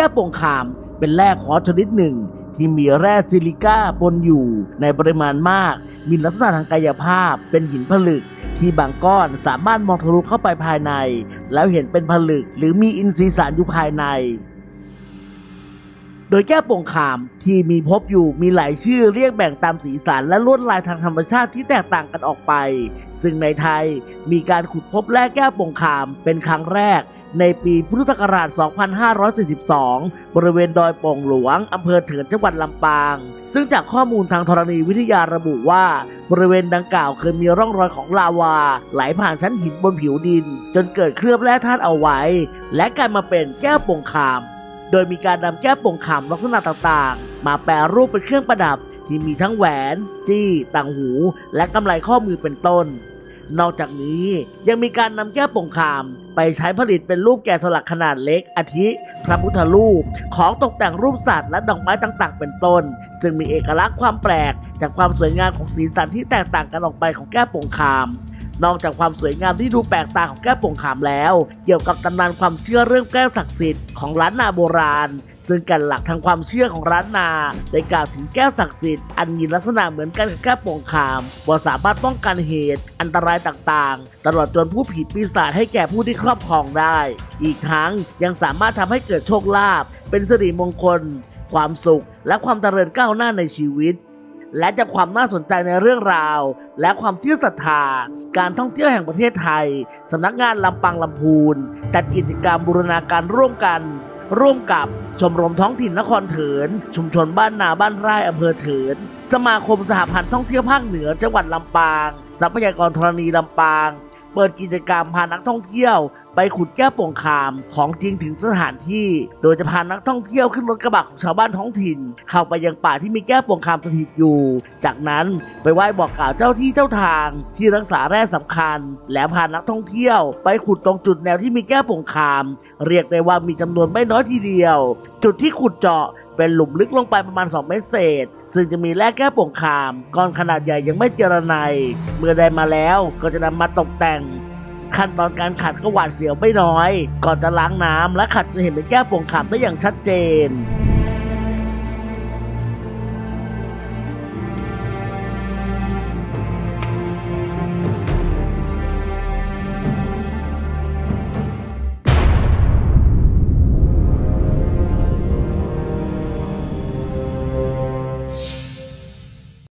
โป่งขามเป็นแร่ควอตซ์ชนิดหนึ่งที่มีแร่ซิลิก้าปนอยู่ในปริมาณมากมีลักษณะทางกายภาพเป็นหินผลึกที่บางก้อนสามารถมองทะลุเข้าไปภายในแล้วเห็นเป็นผลึกหรือมีอินทรีย์สารอยู่ภายในโดยแก้วโป่งขามที่มีพบอยู่มีหลายชื่อเรียกแบ่งตามสีสันและลวดลายทางธรรมชาติที่แตกต่างกันออกไปซึ่งในไทยมีการขุดพบแร่แก้วโป่งขามเป็นครั้งแรกในปีพุทธศักราช 2542 บริเวณดอยโป่งหลวงอำเภอเถินจังหวัดลำปางซึ่งจากข้อมูลทางธรณีวิทยาระบุว่าบริเวณดังกล่าวเคยมีร่องรอยของลาวาไหลผ่านชั้นหินบนผิวดินจนเกิดเคลือบแร่ธาตุเอาไว้และกลายมาเป็นแก้วโป่งขามโดยมีการนำแก้วโป่งขามลักษณะต่างๆมาแปรรูปเป็นเครื่องประดับที่มีทั้งแหวนจี้ต่างหูและกำไลข้อมือเป็นต้นนอกจากนี้ยังมีการนำแก้วโป่งขามไปใช้ผลิตเป็นรูปแกะสลักขนาดเล็กอาทิพระพุทธรูปของตกแต่งรูปสัตว์และดอกไม้ต่างๆเป็นต้นซึ่งมีเอกลักษณ์ความแปลกจากความสวยงามของสีสันที่แตกต่างกันออกไปของแก้วโป่งขามนอกจากความสวยงามที่ดูแปลกตาของแก้วโป่งขามแล้วเกี่ยวกับตำนานความเชื่อเรื่องแก้วศักดิ์สิทธิ์ของล้านนาโบราณซึ่งแก่นหลักทางความเชื่อของล้านนาได้กล่าวถึงแก้วศักดิ์สิทธิ์อันมีลักษณะเหมือนกันกับแก้วโป่งขามว่าสามารถป้องกันเหตุอันตรายต่างๆตลอดจนผู้ผิดปีศาจให้แก่ผู้ที่ครอบครองได้อีกทั้งยังสามารถทำให้เกิดโชคลาภเป็นสิริมงคลความสุขและความเจริญก้าวหน้าในชีวิตและจากความน่าสนใจในเรื่องราวและความเชื่อศรัทธาการท่องเที่ยวแห่งประเทศไทยสำนักงานลำปางลำพูนจัดกิจกรรมบูรณาการร่วมกับชมรมท้องถิ่นนครเถินชุมชนบ้านนาบ้านไร่อำเภอเถินสมาคมสหพันธ์ท่องเที่ยวภาคเหนือจังหวัดลำปางทรัพยากรธรณีลำปางเปิดกิจกรรมพานักท่องเที่ยวไปขุดแก้วโป่งขามของจริงถึงสถานที่โดยจะพานักท่องเที่ยวขึ้นรถกระบะของชาวบ้านท้องถิ่นเข้าไปยังป่าที่มีแก้วโป่งขามสถิตอยู่จากนั้นไปไหว้บอกกล่าวเจ้าที่เจ้าทางที่รักษาแร่สำคัญแล้วพานักท่องเที่ยวไปขุดตรงจุดแนวที่มีแก้วโป่งขามเรียกได้ว่ามีจำนวนไม่น้อยทีเดียวจุดที่ขุดเจาะเป็นหลุมลึกลงไปประมาณ2 เมตรเศษซึ่งจะมีแร่แก้วโป่งขามก้อนขนาดใหญ่ยังไม่เจรไนเมื่อได้มาแล้วก็จะนำมาตกแต่งขั้นตอนการขัดก็หวาดเสียวไม่น้อยก่อนจะล้างน้ำและขัดจนเห็นเป็นแก้วโป่งขามได้อย่างชัดเจน